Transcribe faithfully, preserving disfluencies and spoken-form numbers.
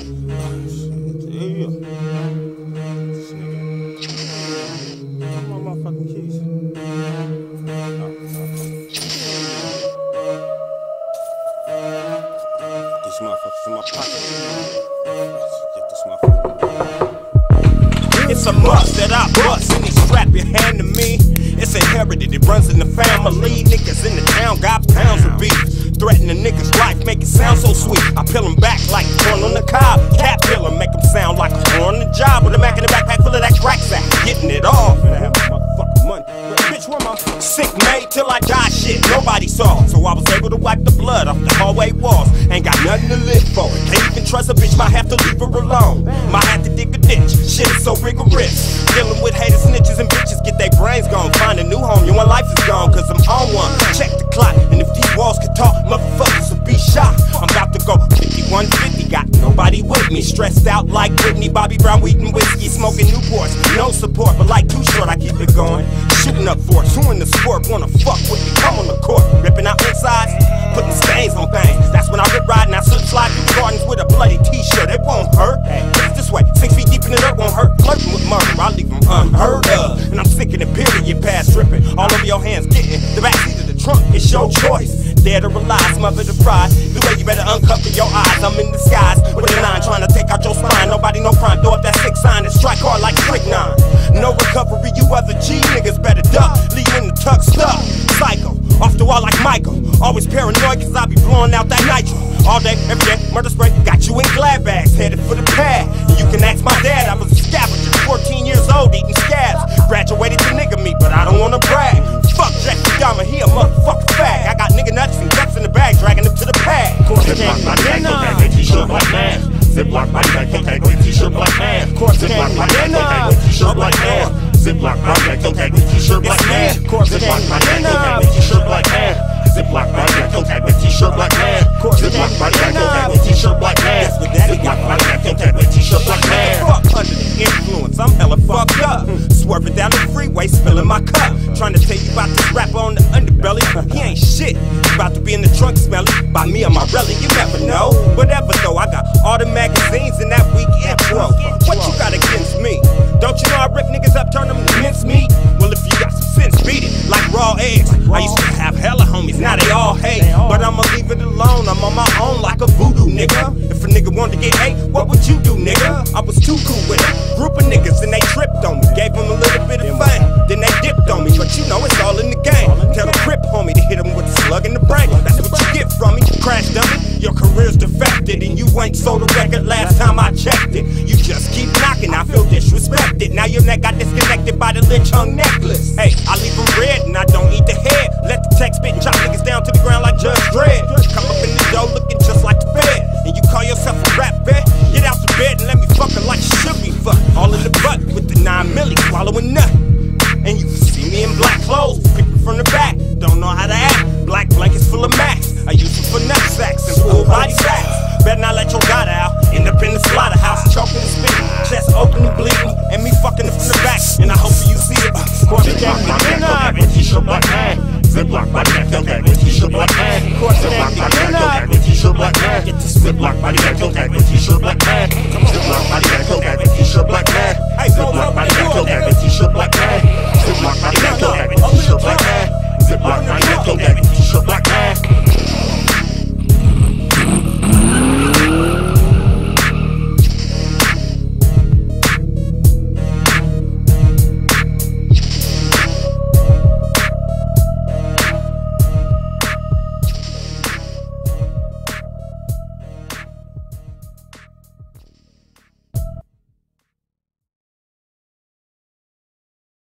It's a must that I bust and he strap your hand to me. It's inherited, it runs in the family. Niggas in the town got pounds of beef. Threaten a nigga's life, make it sound so sweet. I peel him back like corn on the cob. Cat pill him, make him sound like a corn on the job. With a Mac in the backpack full of that crack sack. Getting it off. Motherfucking money. Bitch, where my sick made till I die shit nobody saw. So I was able to wipe the blood off the hallway walls. Ain't got nothing to live for. Can't even trust a bitch, might have to leave her alone. Might have to dig a ditch. Shit is so rigorous. Dealing with haters, snitches, and bitches, get their brains gone. Find a new home, you want life is gone, cause I'm on one. Check the clock, and if these walls could talk, motherfuckers would be shot. I'm about to go fifty-one fifty, got nobody with me. Stressed out like Whitney, Bobby Brown, wheat and whiskey. Smoking Newports, no support, but like Too Short, I keep it going. Shooting up forts, who in the sport wanna fuck with me? Come on the court, ripping out insides, putting stains on things. That's when I rip ride and I slip slide through gardens with a bloody t-shirt. It won't hurt. It's this way, six feet deep in the dirt won't hurt. Flirting with murder, I leave them unheard of. And I'm sick of the period pass dripping all over your hands, getting the backseat of the trunk. It's your choice. Dead or alive, smother the pride. The way you better uncover your eyes. I'm in disguise with a nine trying to take out your spine. Nobody no crime, throw up that six sign and strike hard like strychnine. No recovery, you other G niggas better duck. Leave you in the tuck stuck. Psycho, off the wall like Michael. Always paranoid cause I be blowing out that nitro. All day, every day, murder spray. Got you in glad bags, headed for the pad. And you can ask my dad, I was a scavenger, fourteen years old, eating scabs. Graduated to nigga me, but I don't wanna brag. Fuck Jeffrey Dahmer, he a motherfucking fag. I got nigga nuts and guts in the bag, dragging them to the pad. Ziploc body bag, cocaine with t-shirt black man. Ziploc body bag, cocaine with t-shirt black man. Ziploc body bag, cocaine with t-shirt black man. Ziploc body bag, cocaine with t-shirt black man. Ziploc body bag, cocaine with t-shirt black man. Ziploc body bag, cocaine with t-shirt black man. Ziploc body bag, cocaine with t-shirt black man. Ziploc body bag, cocaine with t-shirt black man. Fuck under the influence, I'm hella fucked up. Swerving down the freeway, spilling my cup. Trying to tell you about this rapper on the underbelly. He ain't shit. About to be in the trunk smelling by me or my relly, you never know. Whatever though, I got all the magazines in that week intro. What you got against me? Don't you know I rip niggas up, turn them to mincemeat? Well, if you got some sense, beat it like raw eggs. I used to have hella homies, now they all hate. But I'ma leave it alone, I'm on my own like a voodoo nigga. If a nigga wanted to get hate, what would you do, nigga? I was too cool with it. Group of niggas and they tripped on me. Gave them a little bit of fame, then they dipped on me. But you know it's all in the game. Tell the crip homie to hit him with the slug in the brain. That's what you get from me. Crash dummy, your career's defected. And you ain't sold a record last time I checked it. You just keep knocking, I feel disrespected. Now your neck got disconnected by the Lynch hung necklace. Hey, I leave them red and I don't eat the head. Let the tech spit and chop niggas down to the ground like Judge Dredd. Come up in the door looking just like the Fed. And you call yourself a rap vet? Get out the bed and let me fuck her like she should be fucked. All in the butt with the nine milli swallowing nut. And you can see me in black clothes, creeping from the back. Don't know how to act. Black blankets full of max. I use them for nut sacks and full body sacks. Better not let your God out. End up in the slaughterhouse, choking and spitting, chest open and bleeding, and me fucking it from the back. And I hope you see it. Ziploc body bag, cocaine with t-shirt black man. Ziploc body bag, cocaine with t-shirt black man. Ziploc body bag, cocaine with t-shirt black man. Ziploc body bag, cocaine with t-shirt black man. Ziploc body bag, cocaine with t-shirt black man. Ziploc body bag, cocaine with t-shirt black man. Ziploc body bag, cocaine with t-shirt black man. Ziploc body bag, cocaine with t-shirt black man.